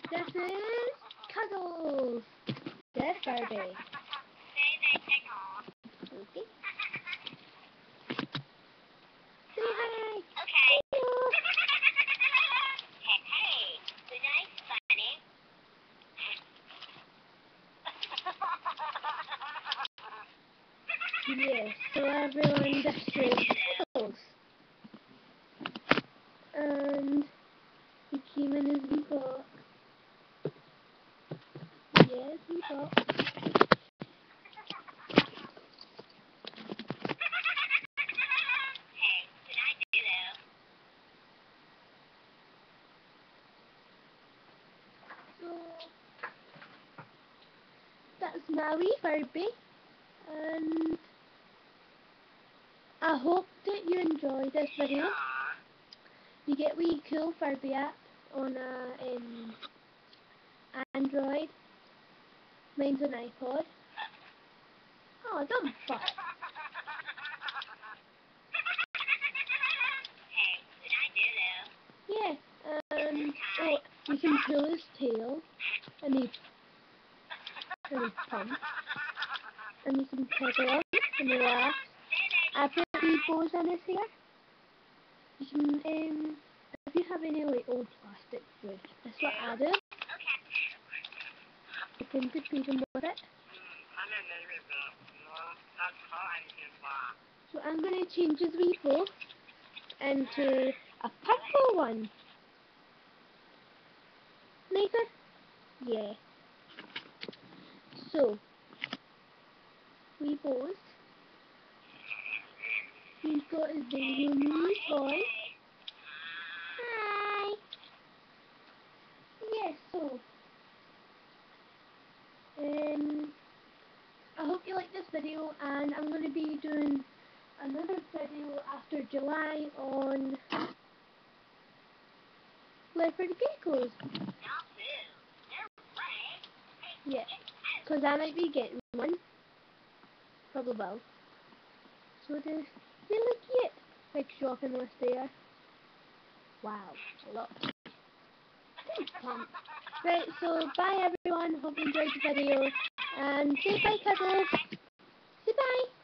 This is Cuddles. Yes, Barbie. Okay. Say hi. Okay. Hello. Hey, good night, Bunny. Yes, so everyone, this is Cuddles. And he came in his wee box. Yes, wee box. Hey, good night, Lulu. So, that's my wee Barbie. And I hope that you enjoyed this video. You get wee cool Furby app on Android. Mine's an iPod. Oh, don't fuck. Hey, good night, Lulu. Yeah, oh, you can pull his tail, and he pumps, and you can tickle him, and he laughs. I put wee bows in his hair. You can, if you have any like old plastic wood, that's what I do. You can just feed him with it. So I'm going to change his wee bow into a purple one. Nathan? Yeah. So, wee bows. He's got his baby wee toy. Hi. Yes, so, I hope you like this video, and I'm going to be doing another video after July on leopard geckos. Yeah, because I might be getting one. Probably will. So they look cute. Big shopping list there. Wow, a lot. Right, so bye everyone. Hope you enjoyed the video. And say bye, Cuddles. Say bye.